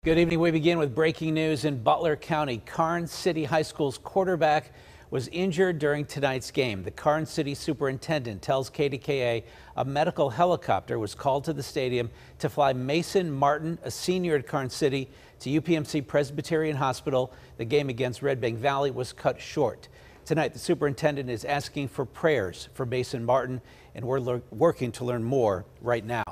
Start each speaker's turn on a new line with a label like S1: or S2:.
S1: Good evening. We begin with breaking news in Butler County. Karns City High School's quarterback was injured during tonight's game. The Karns City superintendent tells KDKA a medical helicopter was called to the stadium to fly Mason Martin, a senior at Karns City, to UPMC Presbyterian Hospital. The game against Red Bank Valley was cut short. Tonight, the superintendent is asking for prayers for Mason Martin, and we're working to learn more right now.